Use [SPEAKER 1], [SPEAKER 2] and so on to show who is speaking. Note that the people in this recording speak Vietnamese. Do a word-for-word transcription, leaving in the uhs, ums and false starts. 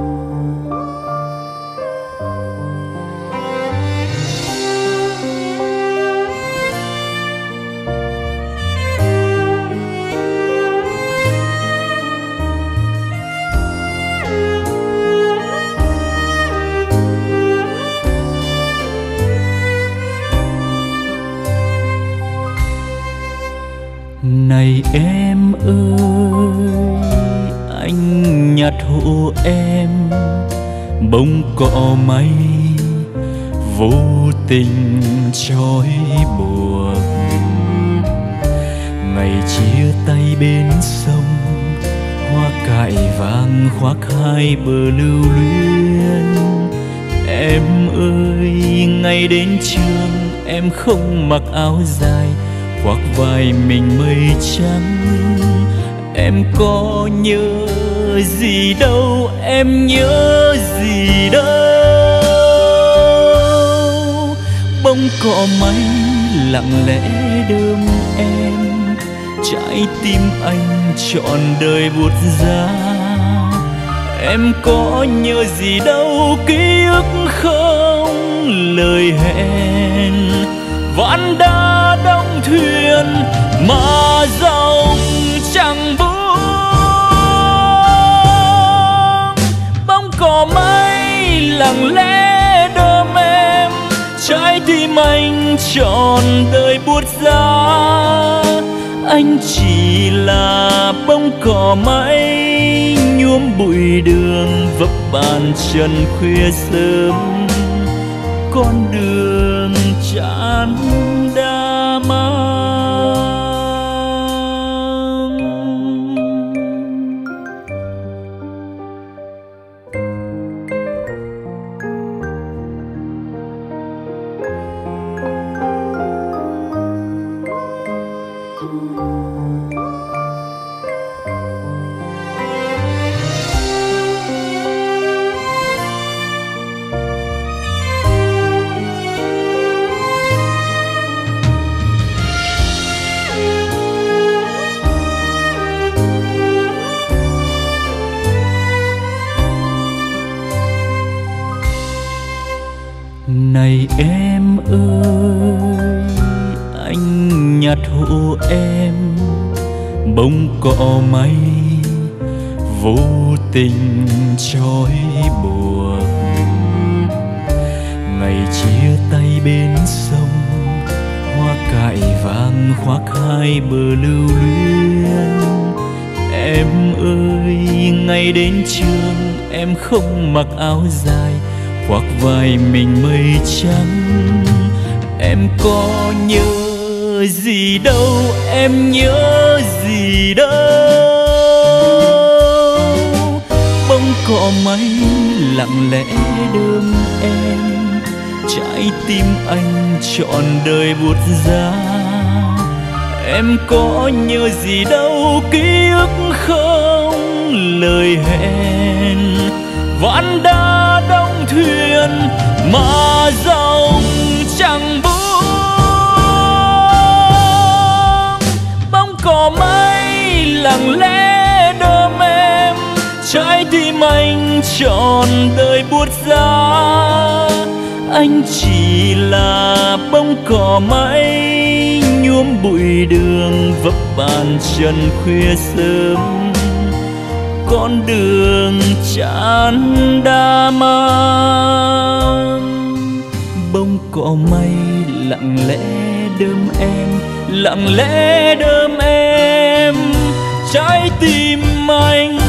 [SPEAKER 1] Này em ơi, anh nhặt hộ em bông cỏ mây vô tình trói buộc. Ngày chia tay bên sông, hoa cải vàng khoác hai bờ lưu luyến. Em ơi, ngày đến trường em không mặc áo dài, khoác vai mình mây trắng. Em có nhớ gì đâu, em nhớ gì đâu. Bông cỏ mây lặng lẽ đơm em, trái tim anh trọn đời buốt giá. Em có nhớ gì đâu, ký ức không lời hẹn. Ván đã đóng thuyền mà dòng chẳng buông. Bông cỏ mây lặng lẽ đơm em, trái tim anh trọn đời buốt giá. Anh chỉ là bông cỏ mây nhuốm bụi đường, vấp bàn chân khuya sớm. Con đường chán đã mang. Này em ơi, anh nhặt hộ em bông cỏ mây vô tình trói buộc. Ngày chia tay bên sông, hoa cải vàng khoác hai bờ lưu luyến. Em ơi, ngày đến trường em không mặc áo dài, khoác vai mình mây trắng. Em có nhớ gì đâu, em nhớ gì đâu. Bông cỏ mây lặng lẽ đơm em, trái tim anh trọn đời buốt giá. Em có nhớ gì đâu, ký ức không lời hẹn. Ván đã đóng thuyền mà dòng chẳng buông. Bông cỏ mây lặng lẽ đơm em, trái tim anh trọn đời buốt giá. Anh chỉ là bông cỏ mây nhuốm bụi đường, vấp bàn chân khuya sớm. Con đường chán đã mang. Bông cỏ mây lặng lẽ đơm em, lặng lẽ đơm em, trái tim anh